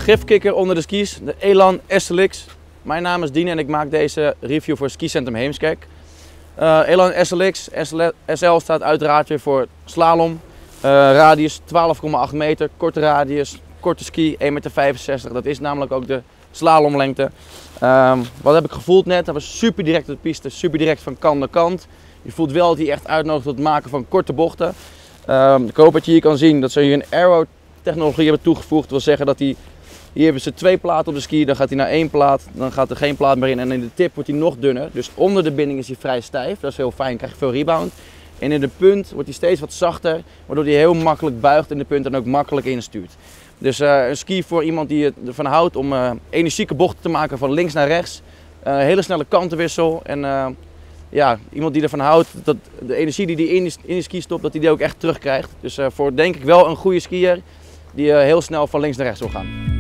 gifkikker onder de skis, de Elan SLX. Mijn naam is Dien en ik maak deze review voor Ski Centrum Heemskerk. Elan SLX, SL staat uiteraard weer voor slalom. Radius 12,8 meter, korte radius, korte ski, 1,65 meter. Dat is namelijk ook de slalomlengte. Wat heb ik gevoeld net? Dat was super direct op de piste, super direct van kant naar kant. Je voelt wel dat hij echt uitnodigt tot het maken van korte bochten. Ik hoop dat je hier kan zien dat ze hier een aero technologie hebben toegevoegd. Dat wil zeggen dat hier hebben ze 2 platen op de ski, dan gaat hij naar 1 plaat, dan gaat er geen plaat meer in en in de tip wordt hij nog dunner. Dus onder de binding is hij vrij stijf, dat is heel fijn, krijg je veel rebound. En in de punt wordt hij steeds wat zachter, waardoor hij heel makkelijk buigt in de punt en ook makkelijk instuurt. Dus een ski voor iemand die ervan houdt om energieke bochten te maken van links naar rechts. Hele snelle kantenwissel en ja, iemand die ervan houdt dat de energie die hij in de ski stopt, dat hij die ook echt terugkrijgt. Dus voor denk ik wel een goede skier die heel snel van links naar rechts wil gaan.